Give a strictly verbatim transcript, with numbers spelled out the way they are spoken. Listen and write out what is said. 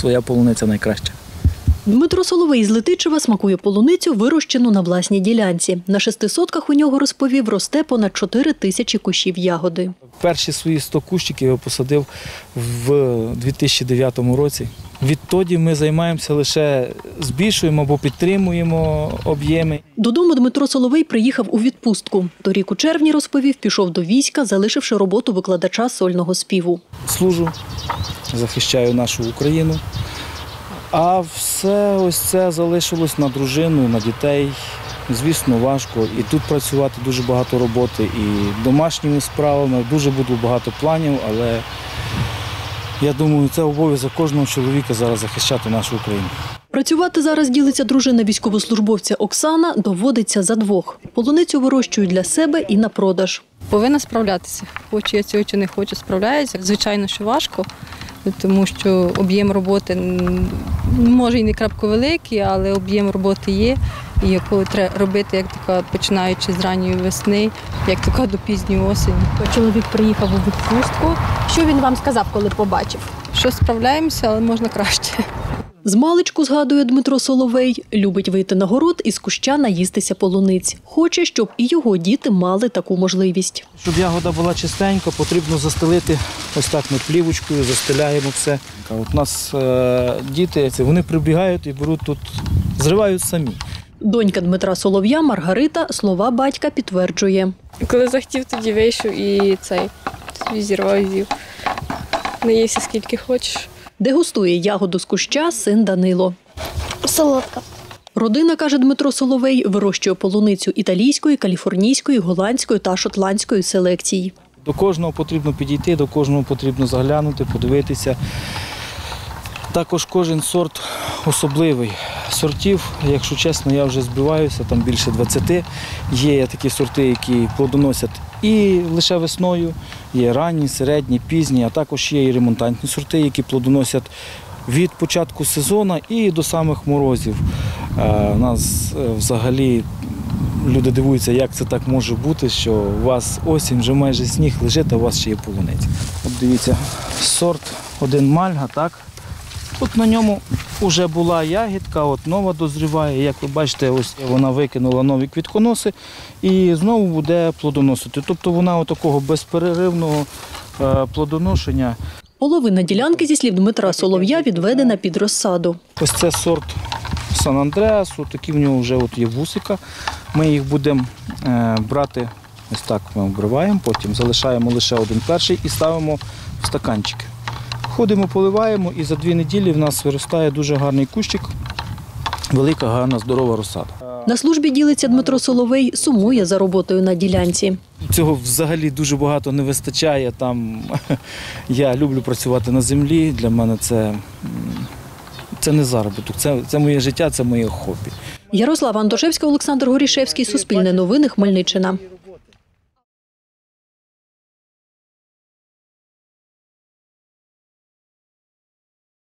своя полуниця найкраща. Дмитро Соловей з Летичева смакує полуницю, вирощену на власній ділянці. На шести сотках у нього, розповів, росте понад чотири тисячі кущів ягоди. Перші свої сто кущиків я посадив в дві тисячі дев'ятому році. Відтоді ми займаємося лише збільшуємо або підтримуємо об'єми. Додому Дмитро Соловей приїхав у відпустку. Торік у червні, розповів, пішов до війська, залишивши роботу викладача сольного співу. Служу, захищаю нашу Україну. А все ось це залишилось на дружину, на дітей. Звісно, важко. І тут працювати дуже багато роботи, і домашніми справами. Дуже буде багато планів, але я думаю, це обов'язок кожного чоловіка зараз захищати нашу Україну. Працювати зараз, ділиться дружина військовослужбовця Оксана, доводиться за двох. Полуницю вирощують для себе і на продаж. Повинна справлятися. Хочу я цього чи не хочу, справляюся. Звичайно, що важко, тому що об'єм роботи, може і не крапко великий, але об'єм роботи є. І яку треба робити, як така, починаючи з ранньої весни, як така до пізньої осені. Чоловік приїхав у відпустку. Що він вам сказав, коли побачив? Що справляємося, але можна краще. Змалечку, згадує Дмитро Соловей, любить вийти на город і з куща наїстися полуниць. Хоче, щоб і його діти мали таку можливість. Щоб ягода була чистенька, потрібно застелити, ось так ми плівочкою застеляємо все. От у нас е, діти, вони прибігають і беруть тут, зривають самі. Донька Дмитра Солов'я Маргарита слова батька підтверджує. Коли захотів, тоді вийшов і цей зірвав і з'їв. Наївся скільки хочеш. Дегустує ягоду з куща син Данило. Солодка. Родина, каже Дмитро Соловей, вирощує полуницю італійської, каліфорнійської, голландської та шотландської селекцій. До кожного потрібно підійти, до кожного потрібно заглянути, подивитися. Також кожен сорт особливий. Сортів, якщо чесно, я вже збиваюся, там більше двадцяти. Є такі сорти, які плодоносять і лише весною, є ранні, середні, пізні, а також є і ремонтантні сорти, які плодоносять від початку сезону і до самих морозів. У нас взагалі люди дивуються, як це так може бути, що у вас осінь, вже майже сніг лежить, а у вас ще є полуниця. От дивіться, сорт один мальга, так? Тут на ньому вже була ягідка, от нова дозріває. Як ви бачите, ось вона викинула нові квітконоси і знову буде плодоносити. Тобто вона такого безперервного плодоношення. Половина ділянки, зі слів Дмитра Солов'я, відведена під розсаду. Ось це сорт Сан-Андреасу, такі в нього вже от є вусика. Ми їх будемо брати, ось так ми обриваємо, потім залишаємо лише один перший і ставимо в стаканчики. Ходимо, поливаємо, і за дві неділі в нас виростає дуже гарний кущик, велика, гарна, здорова розсада. На службі, ділиться Дмитро Соловей, сумує за роботою на ділянці. Цього взагалі дуже багато не вистачає. Там, я люблю працювати на землі, для мене це, це не заробіток, це, це моє життя, це моє хобі. Ярослава Антошевська, Олександр Горішевський, Суспільне новини, Хмельниччина.